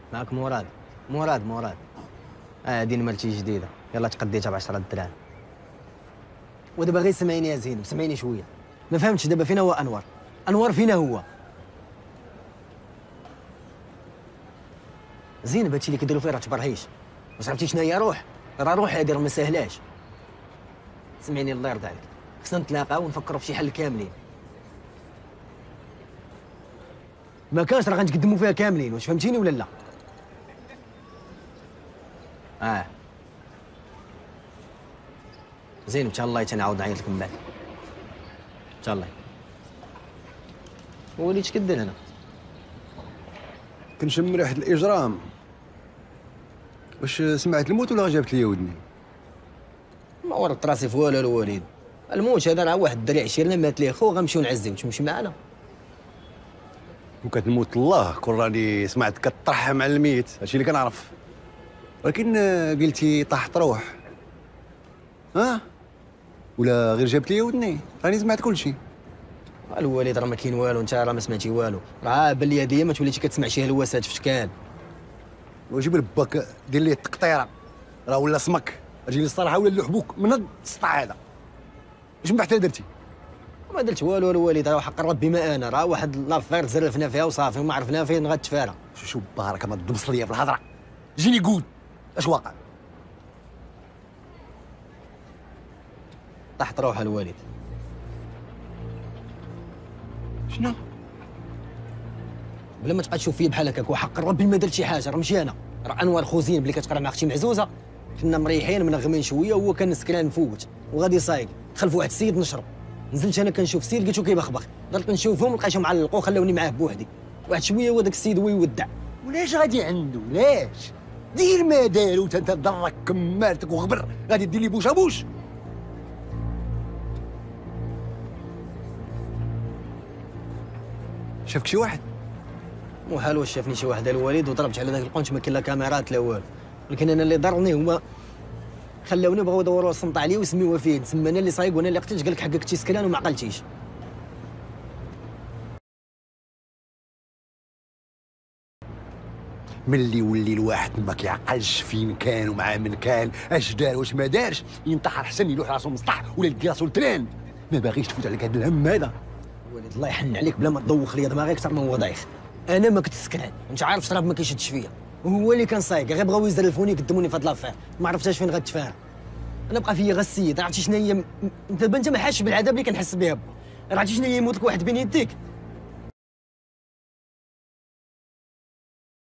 معك مراد. مراد هادي مالتي جديده، يلا تقديتها ب 10 دراهم. ودابا غير سمعيني يا زينب، سمعيني شويه. ما فهمتش دابا فينا هو انور فينا هو زينب. هادشي اللي كيديروا فيه راه تبرهيش. واش عرفتي شنو هي روح؟ راه روح هادي راه ما ساهلاش. سمعيني الله يرضى عليك، خصنا نتلاقاو ونفكروا في شي حل كاملين. ما كانش راه غنتقدموا فيها كاملين، واش فهمتيني ولا لا؟ زين، تهلاي تنعاود نعيط لك من بعد. تهلاي. وليت كدير هنا؟ كنشم ريحة الإجرام. واش سمعت الموت ولا جابت لي ودني؟ ما ورط راسي في والو الوالد. الموت هذا راه واحد الدري عشيرنا مات ليه خو، غنمشيو نعزيو. تمشي معنا؟ وكتموت الله كون راني سمعت كطرحم على الميت، هادشي اللي كنعرف. ولكن قلتي طاحت روح، ها؟ ولا غير جابت لي ودني؟ راني سمعت كلشي. الوالد راه ما كاين والو، انت راه ما سمعتي والو. راه بان لي هادي ما توليتي كتسمع شي هلوسات في شكال. وجيب لباك دير ليه التقطيره، راه ولا سمك. اجي لي الصراحه ولا لحبوك من هاد السطع هذا. واش من بعد درتي؟ ما درت والو الوالد، راه حق ربي ما انا، راه واحد لافير تزرفنا فيها وصافي وما عرفنا فين غتفارى. شو بارك ما تدمص ليا في الهضره. جيني قول اش واقع. طاحت روحها الوالد. شنو؟ بلا ما تبقى تشوف فيا بحال هكاك، وحق ربي ما درت شي حاجه، راه ماشي انا. راه انور خوزين بلي كتقرا مع اختي معزوزه، كنا مريحين منغمين شويه وهو كان سكران نفوت وغادي صايق. دخل في واحد السيد نشرب، نزلت انا كنشوف السيد لقيتو كيبخبخ، ضلت نشوفهم لقيتهم معلقوا خلوني معاه بوحدي. واحد شويه هو داك السيد هو يودع. ولاش غادي عنده؟ لاش؟ دير ما دار وانت ضرك كمالتك وغبر، غادي دير لي بوش ابوش. شافك شي واحد؟ محال واش شافني شي واحد الوالد، وضربت على داك القنت ما كاين لا كاميرات لا والو. ولكن انا اللي ضرني هما خلاوني بغاو يدوروا الصمت عليه ويسميوها فيه، تسمى انا اللي صايق وانا اللي قتلت. قال لك حقك كنتي سكران وما عقلتيش. ملي ولي الواحد ما كيعقلش فين كان ومع من كان، اش دار واش ما دارش، ينتحر حسن يلوح راسو مسطح ولا يدي راسو التران. ما باغيش تفوت عليك هذا الهم هذا. وليد الله يحن عليك بلا ما تدوخ لي دماغي اكثر ما هو ضايخ. انا ما كنت سكران، انت عارف شراب ما كيشدش فيا، وهو اللي كان صايق. غير بغاو يزرفوني يقدموني في هاد لافير، ما عرفتش فين غتفارى. انا بقى فيا غير السيد. عرفتي شنو هي؟ انت دابا انت ما حاسش بالعذاب اللي كنحس به با. عرفتي شنو هي يموتك واحد بين يديك؟